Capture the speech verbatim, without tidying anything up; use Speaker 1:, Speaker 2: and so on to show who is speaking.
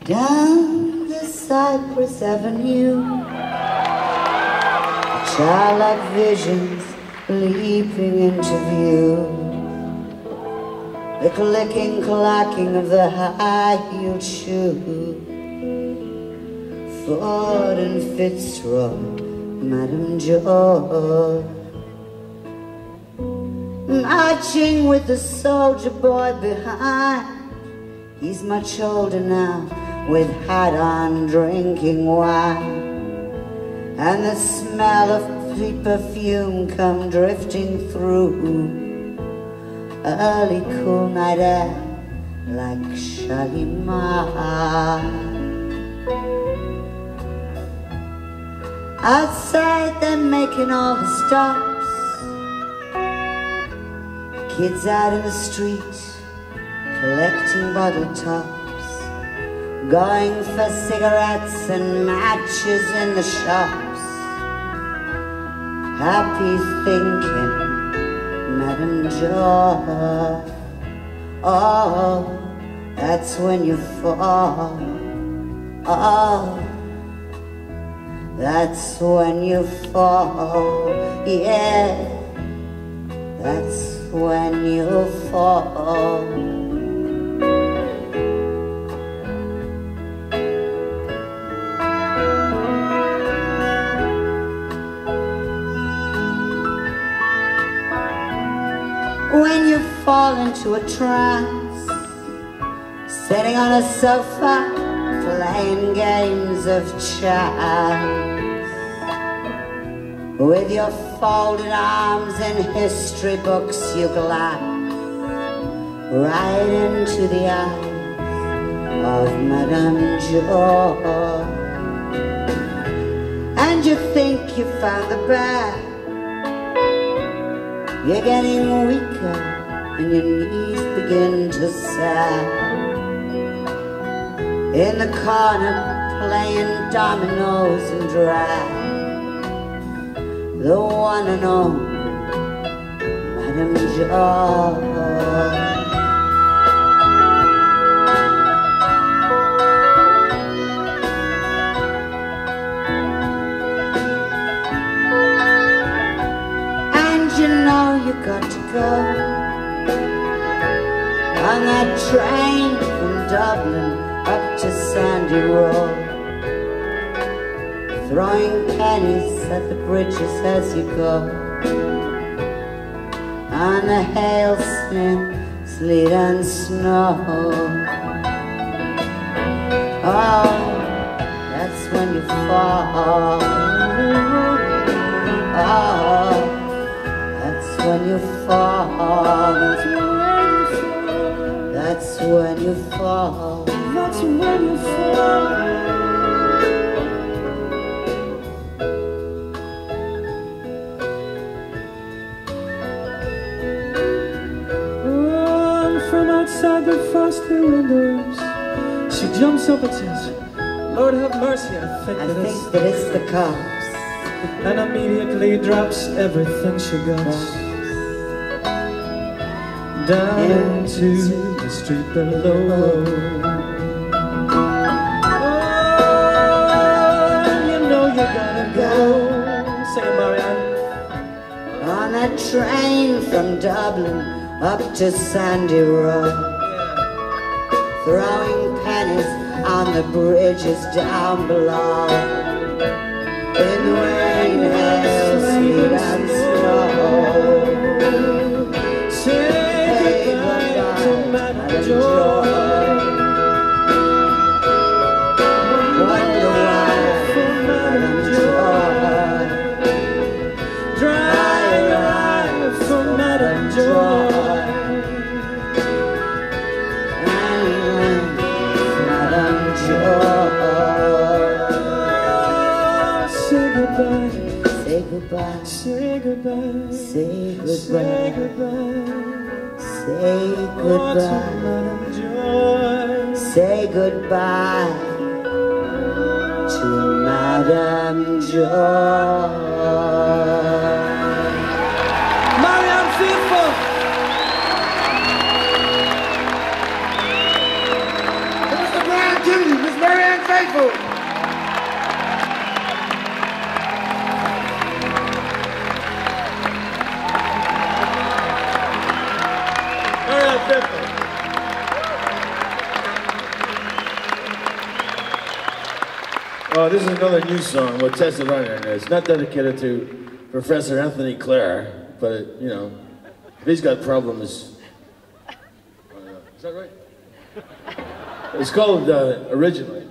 Speaker 1: Down the Cypress Avenue, childlike visions leaping into view, the clicking, clacking of the high-heeled shoe. Ford and Fitzroy, Madame Joy, marching with the soldier boy behind. He's much older now, with hat on, drinking wine, and the smell of sweet perfume come drifting through. Early cool night air like Shalimar. Outside they're making all the stops, kids out in the street collecting bottle tops, going for cigarettes and matches in the shops. Happy thinking, Madame Joy. Oh, that's when you fall. Oh, that's when you fall. Yeah, that's when you fall. When you fall into a trance, sitting on a sofa, playing games of chance, with your folded arms in history books you glance right into the eyes of Madame Joy, and you think you found the bag. You're getting weaker and your knees begin to sag. In the corner playing dominoes and drag, the one and only Madame Joy. You know you got to go on that train from Dublin up to Sandy Row, throwing pennies at the bridges as you go, on the hailstorm, sleet and snow. Oh, that's when you fall. Oh, when you fall, that's when you fall, that's when you fall.
Speaker 2: Run from outside the frosty windows, she jumps up and says, Lord have mercy, I think,
Speaker 1: I
Speaker 2: that,
Speaker 1: think
Speaker 2: it's
Speaker 1: that it's the cops,
Speaker 2: and immediately drops everything she got down into the street below. Oh, you know you gotta go. Sing it, Marianne.
Speaker 1: On that train from Dublin up to Sandy Row, throwing pennies on the bridges down below, in the rain, hail, sleet and snow.
Speaker 2: Madame Joy,
Speaker 1: wonder why
Speaker 2: for Madame Joy, dry life for Madame Joy,
Speaker 1: Madame Joy.
Speaker 2: Say goodbye,
Speaker 1: say goodbye,
Speaker 2: say goodbye,
Speaker 1: say goodbye,
Speaker 2: say goodbye.
Speaker 1: Say goodbye, say goodbye to Madame Joy.
Speaker 2: Marianne Faithfull.
Speaker 3: Mister Brian Kennedy, Miss Oh, this is another new song with Tessa Runner, and it's not dedicated to Professor Anthony Clare, but it, you know, if he's got problems, uh, is that right? It's called uh, originally.